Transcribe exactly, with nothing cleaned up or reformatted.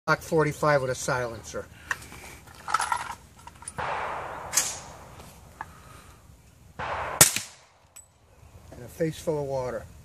Glock forty-five with a silencer. And a face full of water.